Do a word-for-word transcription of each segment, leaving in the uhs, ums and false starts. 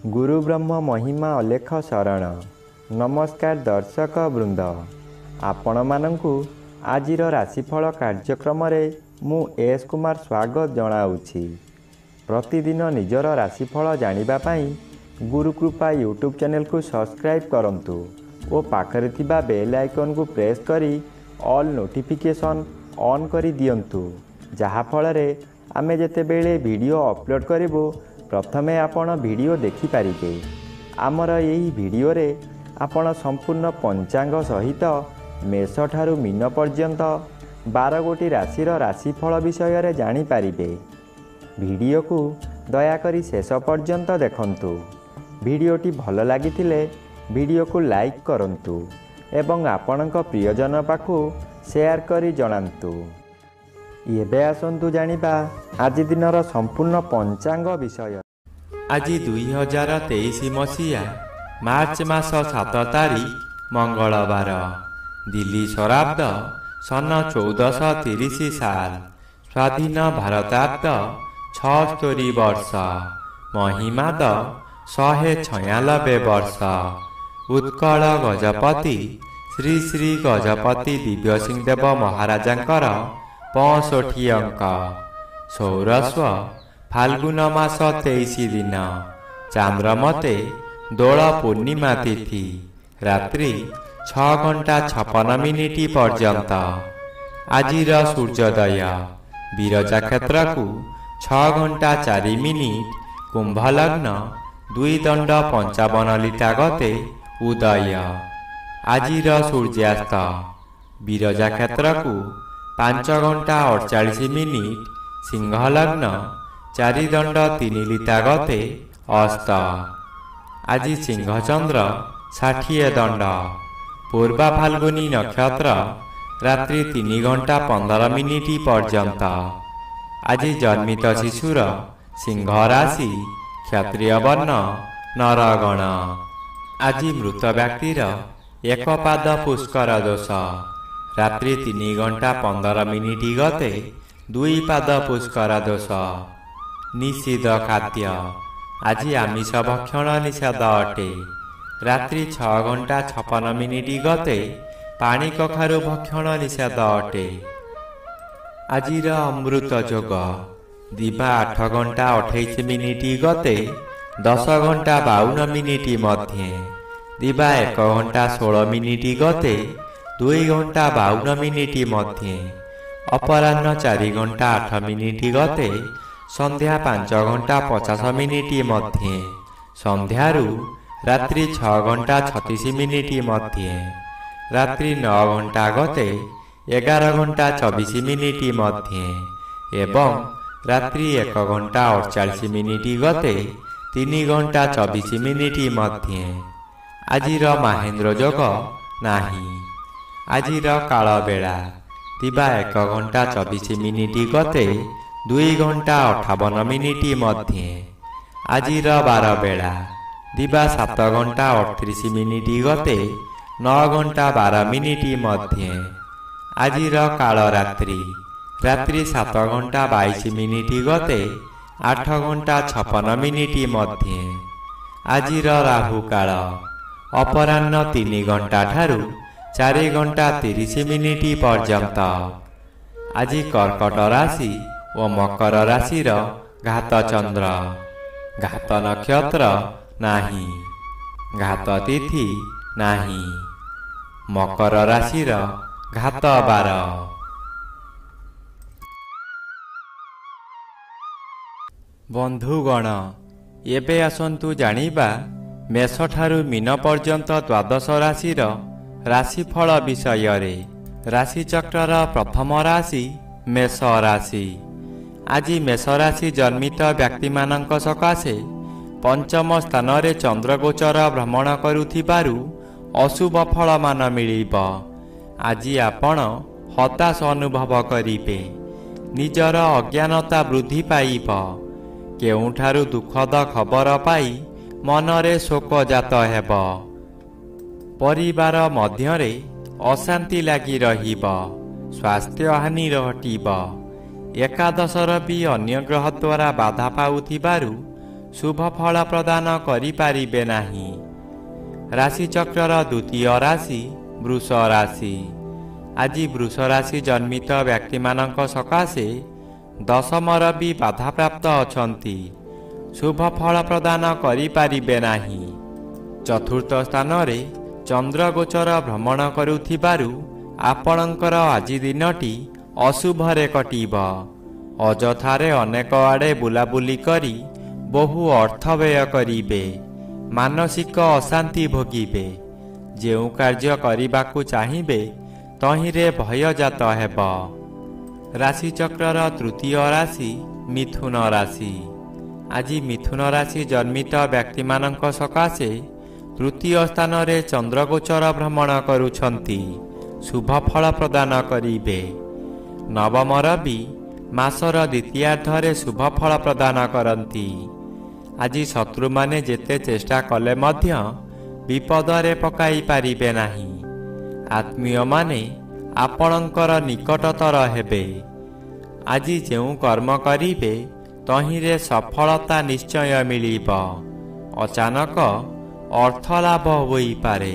गुरु ब्रह्म महिमा अलेख शरण। नमस्कार दर्शक वृंद, आपण मानंकु आजिर राशिफल कार्यक्रम मु एस कुमार स्वागत जनाऊँगी। प्रतिदिन निजर राशिफल जानिबा पाई गुरुकृपा यूट्यूब चैनल को सब्सक्राइब करंतु और पाखरे थिबा बेल आइकन को प्रेस करी ऑल नोटिफिकेशन ऑन करी दियंतु, जहा फलरे आमे जेतेबेले वीडियो अपलोड करिबो प्रथमे आपण वीडियो देखि पारिबे। आमर यही वीडियो रे आपण संपूर्ण पंचांग सहित मेष ठारू मीन पर्यंत बारह गोटी राशिर राशिफल विषय रे जानि पारिबे। वीडियो को दयाकरी शेष पर्यंत देखंतु। वीडियोटी भल लागिथिले वीडियो को लाइक करंतु एवं आपणक प्रियजन पाखु शेयर करी जणांतु। एबे आसंतु जानिबा आज दिनर संपूर्ण पंचांग विषय। आज दुई हजार तेईस मसीहा मार्च मास सात तारीख मंगलवार, दिल्ली शराब्द सन चौदह तीस साल, स्वाधीन भारताब्द छस्तरी वर्ष, महिमाद शहे छयानबे वर्ष। उत्कल गजपति श्री श्री गजपति दिव्य सिंह देव महाराजांकर पैंसठी अंक। सौरस्व फाल्गुन मास तेईस दिन, चांद्रमते दोल पूर्णिमा तिथि, रात्रि छ घंटा छपन मिनिट पर्यंत। आजिर सूर्योदय विरजा क्षेत्र को छ घंटा चार मिनिट, कुंभ लग्न दुई दंड पंचावन लिटा गते उदय। आजिर सूर्यास्त विरजा क्षेत्र को पांच घंटा अड़चाश मिनिट, सिंह लग्न चारि दंड तीन लिटा गते अस्त। आज सिंह चंद्र षाठिए दंड, पूर्वा फाल्गुनी नक्षत्र रात्रि तीन घंटा पंदर मिनिट पर्यंत। आज जन्मित शिशुर सिंह राशि, क्षत्रिय वर्ण नरगण। आज मृत व्यक्तिर एक पाद पुष्कर दोष, रात्रि तीन घंटा पंदर मिनिट गते दुई पाद पुष्कर दोष। निषिद्ध खाद्य आज आमिष भक्षण निषेध अटे, रात्रि छ घंटा छपन मिनिट गते पानी कखारु भक्षण निषेध अटे। आजिर अमृत जोग दिवा आठ घंटा अठाईस मिनिट गते दस घंटा बावन मिनिट मध्य, दिवा एक घंटा सोलह मिनिट गते दुई घंटा बावन मिनिट मध्य, अपराह्न चार घंटा आठ मिनिट गते संध्या पांच घंटा पचास मिनिट मध्य, संध्यारू रात्रि छ घंटा छत्तीस मिनिट मध्य, रात्रि नौ घंटा गते एगार घंटा चौबीस मिनिट मध्य एवं रात्रि एक घंटा अड़चाश मिनिट गते तीन घंटा चौबीस मिनिट मध्य। आजिर महेंद्र जोग नाही। आजिर काल बेला दिवा एक घंटा चौबीस मिनिट गते दुई घंटा अठावन मिनिट मध्य। आजिर बार बेला दिवा सात घंटा अड़तीस मिनिट गते नौ घंटा बार मिनिट मध्य। आजिर काल रात्रि रात्रि सात घंटा बाईस मिनिट गते आठ घंटा छपन मिनिट मध्य। आजिर राहु काल अपराह्न तीन घंटा ठारू चार घंटा तीस मिनिट पर्यंत। आज कर्कट राशि और मकर राशिर घात चंद्र, घात नक्षत्र नाही, घात तिथि नाही, मकर राशिर घात बार। बंधुगण, एबे आसंतु जानिबा मेष ठारू मीन पर्यंत द्वादश राशिर राशिफल विषय रे। राशिचक्रर प्रथम राशि मेष राशि। आज मेष राशि जन्मित व्यक्ति मानक सकाशे पंचम स्थान रे चंद्रगोचर भ्रमण करुथिबारु अशुभ फल मान मिलिब। आज आपण हताश अनुभव करिबे, निजर अज्ञानता वृद्धि पाइब। केउठारु दुखद खबर पाई मनरे शोक जात हेब। परिवार मध्यरे अशांति लागी रहिब, स्वास्थ्य हानि घटिब। एकादशर भी अन्य ग्रह द्वारा बाधा पाउथिबारु ଶୁଭ ଫଳ ପ୍ରଦାନ କରିପାରିବେ ନାହିଁ। ରାଶିଚକ୍ରର ଦ୍ୱିତୀୟ ରାଶି ବୃଷ ରାଶି। ଆଜି ବୃଷ ରାଶି ଜନ୍ମିତ ବ୍ୟକ୍ତିମାନଙ୍କ ସକାଶେ ଦଶମର ବି ବାଧାପ୍ରାପ୍ତ ଅଛନ୍ତି। ଶୁଭ ଫଳ ପ୍ରଦାନ କରିପାରିବେ ନାହିଁ। ଚତୁର୍ଥ ସ୍ଥାନରେ ଚନ୍ଦ୍ରଗୋଚର ଭ୍ରମଣ କରୁଥିବାରୁ ଆପଣଙ୍କର ଆଜି ଦିନଟି ଅଶୁଭରେ କଟିବ। ଅଯଥାରେ ଅନେକ ଆଡ଼େ ବୁଲାବୁଲି କରି ବହୁ ଅର୍ଥ ବ୍ୟୟ କରିବେ। ମାନସିକ ଅଶାନ୍ତି ଭୋଗିବେ। ଯେଉଁ କାର୍ଯ୍ୟ କରିବାକୁ ଚାହିଁବେ ତହିଁରେ ଭୟଜାତ ହେବ। ରାଶିଚକ୍ରର ତୃତୀୟ ରାଶି ମିଥୁନ ରାଶି। ଆଜି ମିଥୁନ ରାଶି ଜନ୍ମିତ ବ୍ୟକ୍ତିମାନଙ୍କ ସକାଶେ ତୃତୀୟ ସ୍ଥାନରେ ଚନ୍ଦ୍ରଗୋଚର ଭ୍ରମଣ କରୁଛନ୍ତି। ଶୁଭ ଫଳ ପ୍ରଦାନ କରିବେ। ନବମ ରବି ମାସର ଦ୍ୱିତୀୟାର୍ଦ୍ଧରେ ଶୁଭ ଫଳ ପ୍ରଦାନ କରନ୍ତି। ଆଜି ଶତ୍ରୁମାନେ ଯେତେ ଚେଷ୍ଟା କଲେ ମଧ୍ୟ ବିପଦରେ ପକାଇ ପାରିବେ ନାହିଁ। ଆତ୍ମୀୟମାନେ ଆପଣଙ୍କର ନିକଟତର ହେବେ। ଆଜି ଯେଉଁ କର୍ମ କରିବେ ତହିଁରେ ସଫଳତା ନିଶ୍ଚୟ ମିଳିବ। ଅଚାନକ ଅର୍ଥ ଲାଭ ହୋଇପାରେ।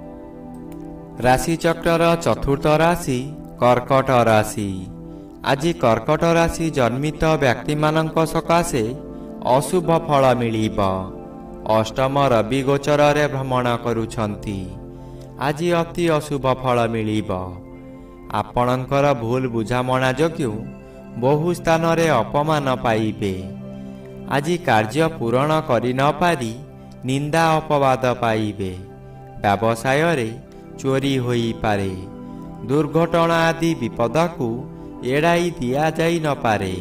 ରାଶିଚକ୍ରର ଚତୁର୍ଥ ରାଶି କର୍କଟ ରାଶି। ଆଜି କର୍କଟ ରାଶି ଜନ୍ମିତ ବ୍ୟକ୍ତିମାନଙ୍କ ସକାଶେ ଅଶୁଭ ଫଳ ମିଳିବ। ଅଷ୍ଟମ ରବି ଗୋଚରରେ ଭ୍ରମଣ କରୁଛନ୍ତି। ଆଜି ଅତି ଅଶୁଭ ଫଳ ମିଳିବ। ଆପଣଙ୍କର ଭୁଲ ବୁଝାମଣା ଯୋଗୁଁ ବହୁ ସ୍ଥାନରେ ଅପମାନ ପାଇବେ। ଆଜି କାର୍ଯ୍ୟ ପୂରଣ କରି ନ ପାରି ନିନ୍ଦା ଅପବାଦ ପାଇବେ। ବ୍ୟବସାୟରେ ଚୋରି ହୋଇପାରେ। ଦୁର୍ଘଟଣା ଆଦି ବିପଦକୁ ଏଡ଼ାଇ ଦିଆଯାଇ ନପାରେ।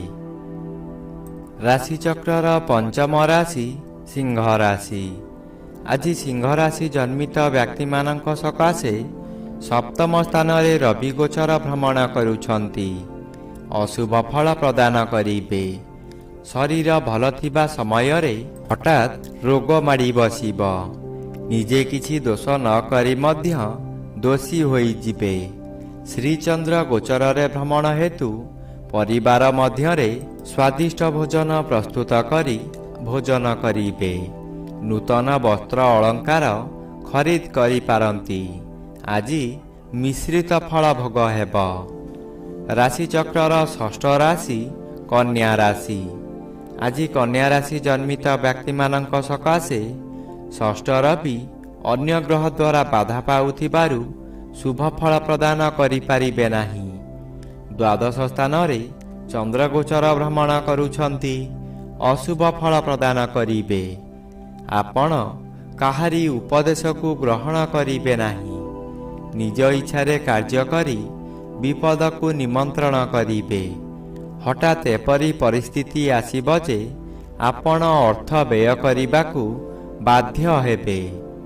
ରାଶିଚକ୍ରର ପଞ୍ଚମ ରାଶି ସିଂହ ରାଶି। ଆଜି ସିଂହ ରାଶି ଜନ୍ମିତ ବ୍ୟକ୍ତିମାନଙ୍କ ସକାଶେ ସପ୍ତମ ସ୍ଥାନରେ ରବି ଗୋଚର ଭ୍ରମଣ କରୁଛନ୍ତି। ଅଶୁଭ ଫଳ ପ୍ରଦାନ କରିବେ। ଶରୀର ଭଲ ଥିବା ସମୟରେ ହଠାତ୍ ରୋଗ ମାଡ଼ି ବସିବ। ନିଜେ କିଛି ଦୋଷ ନ କରି ମଧ୍ୟ ଦୋଷୀ ହୋଇଯିବେ। ଶ୍ରୀଚନ୍ଦ୍ର ଗୋଚରରେ ଭ୍ରମଣ ହେତୁ ପରିବାର ମଧ୍ୟରେ ସ୍ୱାଦିଷ୍ଟ ଭୋଜନ ପ୍ରସ୍ତୁତ କରି ଭୋଜନ କରିବେ। ନୂତନ ବସ୍ତ୍ର ଅଳଙ୍କାର ଖରିଦ କରିପାରନ୍ତି। ଆଜି ମିଶ୍ରିତ ଫଳ ଭୋଗ ହେବ। ରାଶିଚକ୍ରର ଷଷ୍ଠ ରାଶି କନ୍ୟା ରାଶି। ଆଜି କନ୍ୟା ରାଶି ଜନ୍ମିତ ବ୍ୟକ୍ତିମାନଙ୍କ ସକାଶେ ଷଷ୍ଠ ରବି ଅନ୍ୟ ଗ୍ରହ ଦ୍ୱାରା ବାଧା ପାଉଥିବାରୁ ଶୁଭ ଫଳ ପ୍ରଦାନ କରିପାରିବେ ନାହିଁ। ଦ୍ୱାଦଶ ସ୍ଥାନରେ ଚନ୍ଦ୍ରଗୋଚର ଭ୍ରମଣ କରୁଛନ୍ତି। ଅଶୁଭ ଫଳ ପ୍ରଦାନ କରିବେ। ଆପଣ କାହାରି ଉପଦେଶକୁ ଗ୍ରହଣ କରିବେ ନାହିଁ। ନିଜ ଇଚ୍ଛାରେ କାର୍ଯ୍ୟ କରି ବିପଦକୁ ନିମନ୍ତ୍ରଣ କରିବେ। ହଠାତ୍ ଏପରି ପରିସ୍ଥିତି ଆସିବ ଯେ ଆପଣ ଅର୍ଥ ବ୍ୟୟ କରିବାକୁ ବାଧ୍ୟ ହେବେ।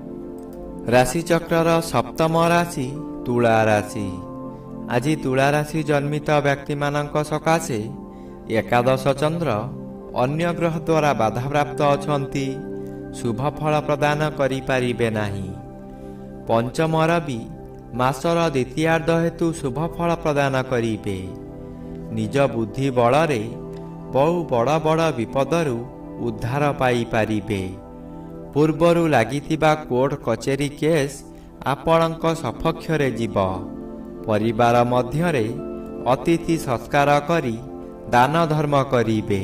ରାଶିଚକ୍ରର ସପ୍ତମ ରାଶି ତୁଳା ରାଶି। ଆଜି ତୁଳା ରାଶି ଜନ୍ମିତ ବ୍ୟକ୍ତିମାନଙ୍କ ସକାଶେ ଏକାଦଶ ଚନ୍ଦ୍ର ଅନ୍ୟ ଗ୍ରହ ଦ୍ୱାରା ବାଧାପ୍ରାପ୍ତ ଅଛନ୍ତି। ଶୁଭ ଫଳ ପ୍ରଦାନ କରିପାରିବେ ନାହିଁ। ପଞ୍ଚମ ରବି ମାସର ଦ୍ୱିତୀୟାର୍ଦ୍ଧ ହେତୁ ଶୁଭ ଫଳ ପ୍ରଦାନ କରିବେ। ନିଜ ବୁଦ୍ଧି ବଳରେ ବହୁ ବଡ଼ ବଡ଼ ବିପଦରୁ ଉଦ୍ଧାର ପାଇପାରିବେ। ପୂର୍ବରୁ ଲାଗିଥିବା କୋର୍ଟ କଚେରୀ କେସ୍ ଆପଣଙ୍କ ସପକ୍ଷରେ ଯିବ। ପରିବାର ମଧ୍ୟରେ ଅତିଥି ସତ୍କାର କରି ଦାନ ଧର୍ମ କରିବେ।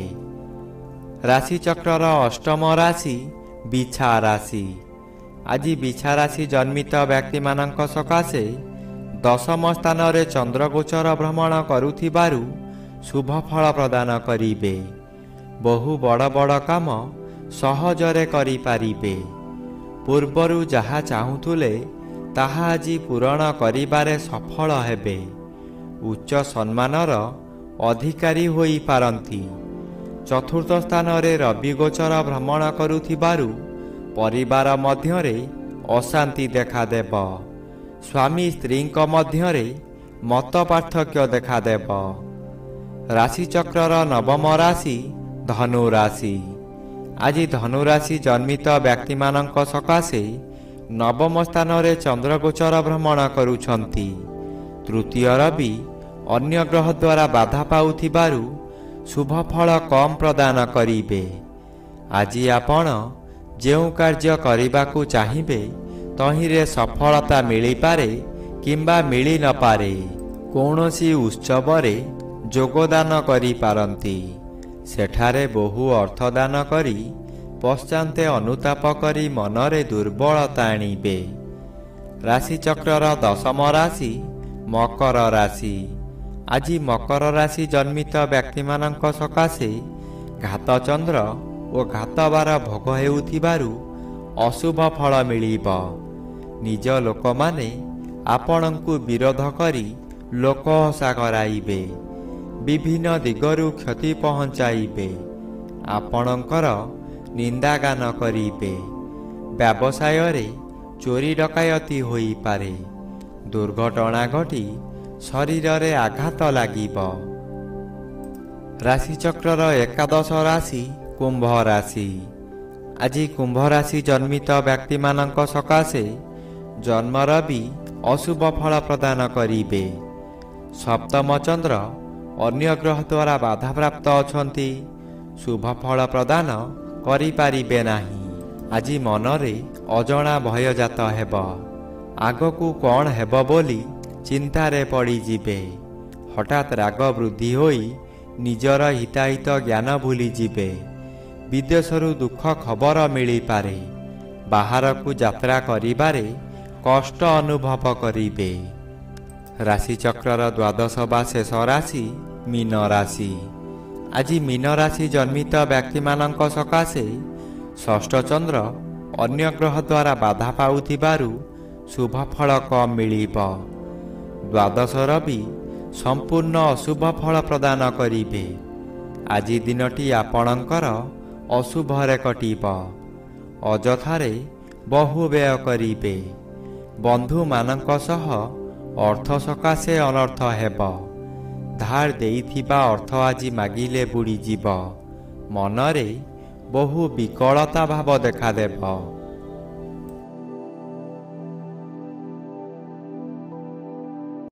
ରାଶିଚକ୍ରର ଅଷ୍ଟମ ରାଶି ବିଛା ରାଶି। ଆଜି ବିଛା ରାଶି ଜନ୍ମିତ ବ୍ୟକ୍ତିମାନଙ୍କ ସକାଶେ ଦଶମ ସ୍ଥାନରେ ଚନ୍ଦ୍ରଗୋଚର ଭ୍ରମଣ କରୁଥିବାରୁ ଶୁଭ ଫଳ ପ୍ରଦାନ କରିବେ। ବହୁ ବଡ଼ ବଡ଼ କାମ ସହଜରେ କରିପାରିବେ। ପୂର୍ବରୁ ଯାହା ଚାହୁଁଥିଲେ ତାହା ଆଜି ପୂରଣ କରିବାରେ ସଫଳ ହେବେ। ଉଚ୍ଚ ସମ୍ମାନର ଅଧିକାରୀ ହୋଇପାରନ୍ତି। ଚତୁର୍ଥ ସ୍ଥାନରେ ରବି ଗୋଚର ଭ୍ରମଣ କରୁଥିବାରୁ ପରିବାର ମଧ୍ୟରେ ଅଶାନ୍ତି ଦେଖାଦେବ। ସ୍ୱାମୀ ସ୍ତ୍ରୀଙ୍କ ମଧ୍ୟରେ ମତ ପାର୍ଥକ୍ୟ ଦେଖାଦେବ। ରାଶିଚକ୍ରର ନବମ ରାଶି ଧନୁ ରାଶି। ଆଜି ଧନୁ ରାଶି ଜନ୍ମିତ ବ୍ୟକ୍ତିମାନଙ୍କ ସକାଶେ ନବମ ସ୍ଥାନରେ ଚନ୍ଦ୍ରଗୋଚର ଭ୍ରମଣ କରୁଛନ୍ତି। ତୃତୀୟ ରବି ଅନ୍ୟ ଗ୍ରହ ଦ୍ୱାରା ବାଧା ପାଉଥିବାରୁ ଶୁଭ ଫଳ କମ୍ ପ୍ରଦାନ କରିବେ। ଆଜି ଆପଣ ଯେଉଁ କାର୍ଯ୍ୟ କରିବାକୁ ଚାହିଁବେ ତହିଁରେ ସଫଳତା ମିଳିପାରେ କିମ୍ବା ମିଳି ନପାରେ। କୌଣସି ଉତ୍ସବରେ ଯୋଗଦାନ କରିପାରନ୍ତି। ସେଠାରେ ବହୁ ଅର୍ଥଦାନ କରି ପଶ୍ଚାନ୍ତେ ଅନୁତାପ କରି ମନରେ ଦୁର୍ବଳତା ଆଣିବେ। ରାଶିଚକ୍ରର ଦଶମ ରାଶି ମକର ରାଶି। ଆଜି ମକର ରାଶି ଜନ୍ମିତ ବ୍ୟକ୍ତିମାନଙ୍କ ସକାଶେ ଘାତଚନ୍ଦ୍ର ଓ ଘାତବାର ଭୋଗ ହେଉଥିବାରୁ ଅଶୁଭ ଫଳ ମିଳିବ। ନିଜ ଲୋକମାନେ ଆପଣଙ୍କୁ ବିରୋଧ କରି ଲୋକହସା କରାଇବେ। ବିଭିନ୍ନ ଦିଗରୁ କ୍ଷତି ପହଞ୍ଚାଇବେ। ଆପଣଙ୍କର ନିନ୍ଦାଗାନ କରିବେ। ବ୍ୟବସାୟରେ ଚୋରି ଡକାୟତି ହୋଇପାରେ। ଦୁର୍ଘଟଣା ଘଟି ଶରୀରରେ ଆଘାତ ଲାଗିବ। ରାଶିଚକ୍ରର ଏକାଦଶ ରାଶି କୁମ୍ଭ ରାଶି। ଆଜି କୁମ୍ଭ ରାଶି ଜନ୍ମିତ ବ୍ୟକ୍ତିମାନଙ୍କ ସକାଶେ ଜନ୍ମ ରବି ଅଶୁଭ ଫଳ ପ୍ରଦାନ କରିବେ। ସପ୍ତମ ଚନ୍ଦ୍ର ଅନ୍ୟ ଗ୍ରହ ଦ୍ୱାରା ବାଧାପ୍ରାପ୍ତ ଅଛନ୍ତି। ଶୁଭ ଫଳ ପ୍ରଦାନ କରିପାରିବେ ନାହିଁ। ଆଜି ମନରେ ଅଜଣା ଭୟ ଜାତ ହେବ। ଆଗକୁ କ'ଣ ହେବ ବୋଲି ଚିନ୍ତାରେ ପଡ଼ିଯିବେ। ହଠାତ୍ ରାଗ ବୃଦ୍ଧି ହୋଇ ନିଜର ହିତାହିତ ଜ୍ଞାନ ଭୁଲିଯିବେ। ବିଦେଶରୁ ଦୁଃଖ ଖବର ମିଳିପାରେ। ବାହାରକୁ ଯାତ୍ରା କରିବାରେ କଷ୍ଟ ଅନୁଭବ କରିବେ। ରାଶିଚକ୍ରର ଦ୍ୱାଦଶ ବା ଶେଷ ରାଶି ମୀନ ରାଶି। ଆଜି ମୀନ ରାଶି ଜନ୍ମିତ ବ୍ୟକ୍ତିମାନଙ୍କ ସକାଶେ ଷଷ୍ଠ ଚନ୍ଦ୍ର ଅନ୍ୟ ଗ୍ରହ ଦ୍ୱାରା ବାଧା ପାଉଥିବାରୁ ଶୁଭ ଫଳ କମ୍ ମିଳିବ। ଦ୍ୱାଦଶ ରବି ସମ୍ପୂର୍ଣ୍ଣ ଅଶୁଭ ଫଳ ପ୍ରଦାନ କରିବେ। ଆଜି ଦିନଟି ଆପଣଙ୍କର ଅଶୁଭରେ କଟିବ। ଅଯଥାରେ ବହୁ ବ୍ୟୟ କରିବେ। ବନ୍ଧୁମାନଙ୍କ ସହ ଅର୍ଥ ସକାଶେ ଅନର୍ଥ ହେବ। ଧାର ଦେଇଥିବା ଅର୍ଥ ଆଜି ମାଗିଲେ ବୁଡ଼ିଯିବ। ମନରେ ବହୁ ବିକଳତା ଭାବ ଦେଖାଦେବ।